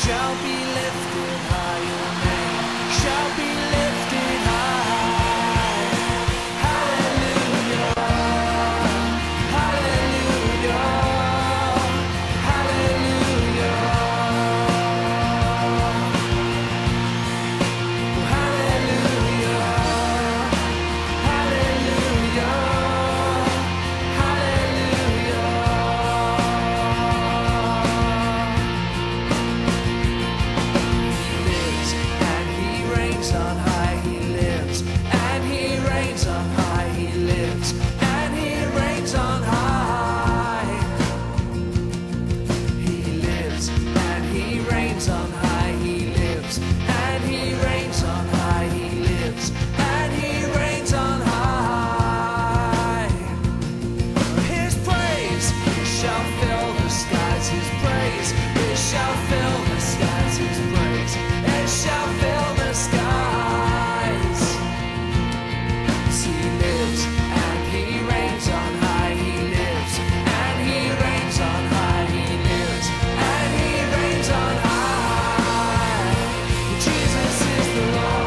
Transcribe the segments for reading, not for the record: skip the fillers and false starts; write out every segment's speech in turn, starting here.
shall be lifted high, your name shall be lifted high. Hallelujah, hallelujah, hallelujah, hallelujah, hallelujah, hallelujah. On high, he lives, and he reigns on high, he lives, and he reigns on high. He lives, and he reigns on high, he lives, and he reigns on high, he lives, and he reigns on high. His praise shall fill the skies, his praise, it shall fill the skies, his praise, it shall fill the skies.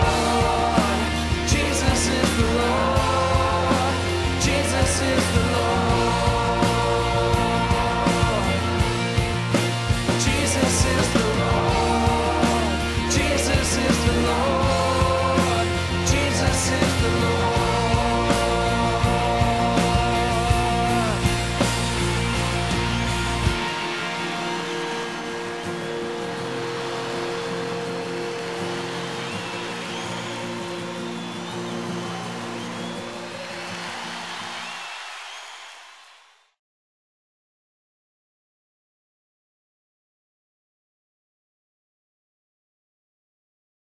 Jesus is the Lord.